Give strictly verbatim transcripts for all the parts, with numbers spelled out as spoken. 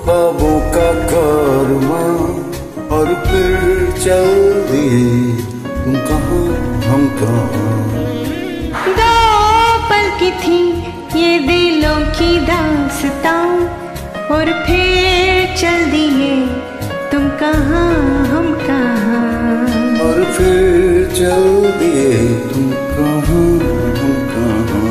ख्वाबों का कारवां और फिर चल दिए तुम कहाँ हम कहाँ। दो पल की थी ये दिलों की दास्तां और फिर चल दिए तुम कहाँ हम कहाँ। और फिर चल दिए तुम कहाँ हम कहाँ।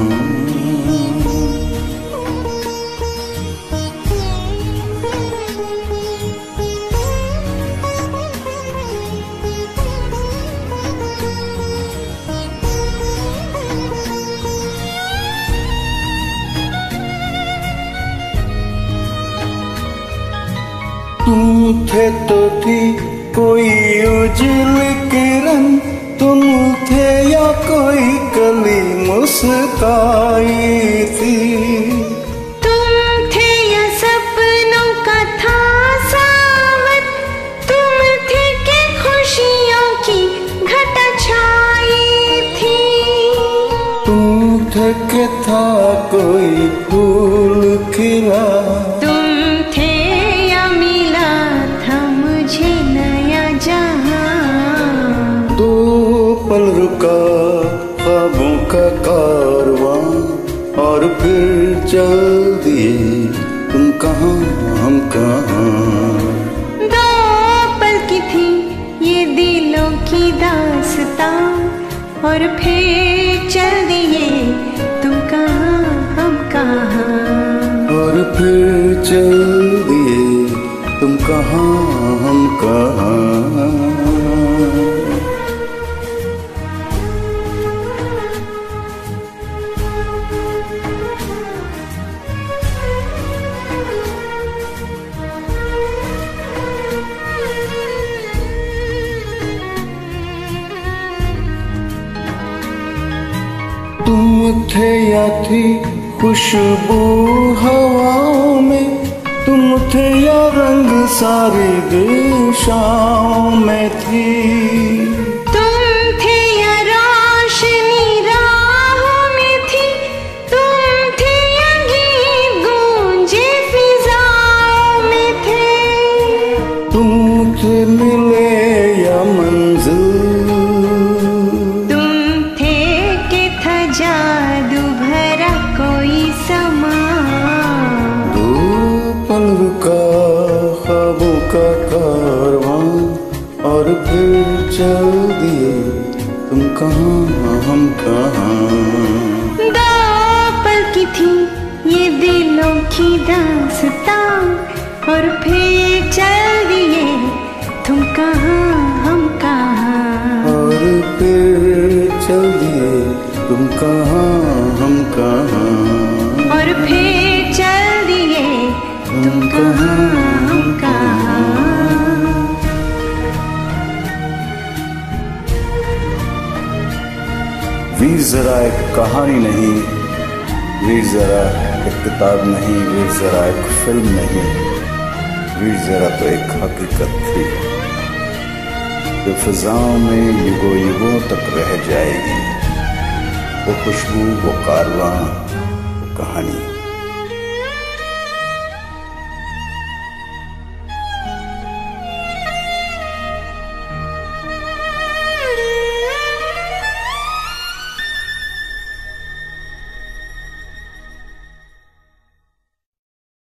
तुम थे तो थी कोई उजल किरण, तुम थे या कोई कली मुस्काई थी। तुम थे या सपनों का था सावन, तुम थे कि खुशियों की घटा छाई थी। तुम थे कि था कोई फूल खिला, पल रुका ख्वाबों का कारवां और फिर चल दिए तुम कहाँ हम कहाँ। दो पल की थी ये दिलों की दास्तां और फिर चल दिए तुम कहाँ हम कहाँ। और फिर चल दिए तुम कहाँ हम कहाँ। तुम थे या थी खुशबू हवाओं में, तुम थे या रंग सारी दिशाओं में थी। तुम थे या रोशनी राहों में थी, तुम थे या गीत गूंजे फिजाओं में थे। तुम थे मिले या मंजिल, जादू भरा कोई समा। दो पल रुका ख्वाबों का कारवां और फिर चल दिए तुम कहाँ हम कहाँ। दो पल की थी ये दिलों की दास्तां और फिर चल दिए तुम कहाँ हम कहाँ। और फिर चल दिए तुम कहाँ हम कहाँ। और फिर चल दिए तुम कहाँ हम कहाँ। वीर जरा एक कहानी नहीं, वीर जरा एक किताब नहीं, वीर जरा एक फिल्म नहीं, वीर जरा तो एक हकीकत थी जो फिजाओं में युगों युगों तक रह जाएगी। वो खुशबू, वो कारवां, वो कहानी।